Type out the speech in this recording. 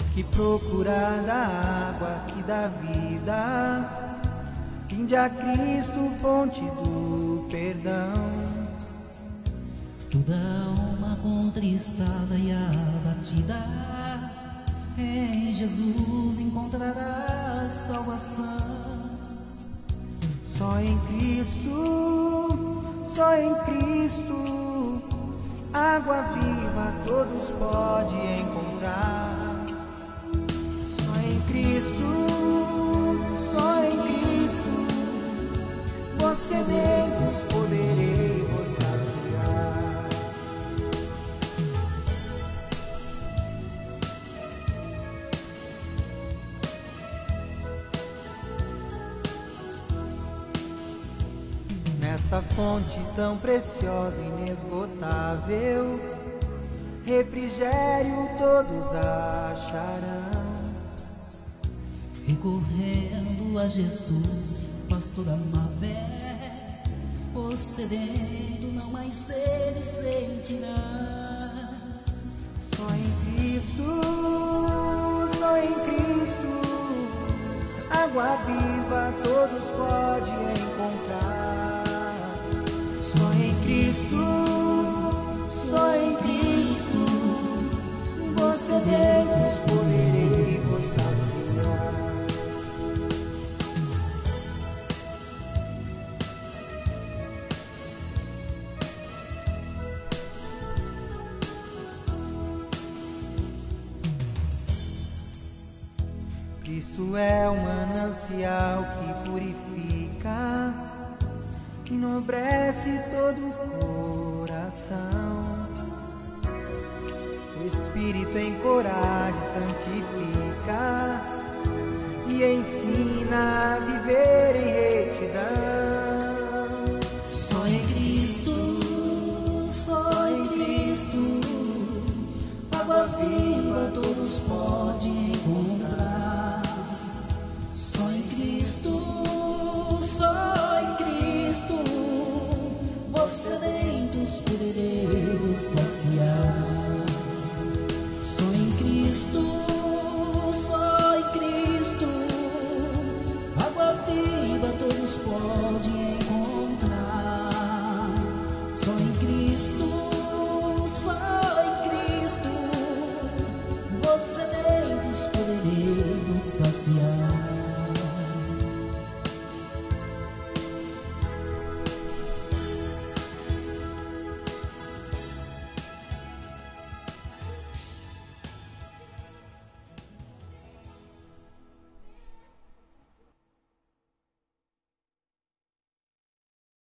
que procurar da água que dá vida, vinde a Cristo, fonte do perdão. Toda alma contristada e abatida, em Jesus encontrará salvação. Só em Cristo, água viva todos podem encontrar. Só em Cristo, vós sedentos poderei vos saciar. Nesta fonte tão preciosa e inesgotável, refrigério todos acharão. Recorrendo a Jesus, pastor amável, possedendo não mais sede sentirá. Só em Cristo, água viva todos podem encontrar. Só em Cristo, você Deus poderei vos saciar. Cristo é o manancial que purifica, enobrece todo o coração. O Espírito encoraja, santifica e ensina a viver em retidão.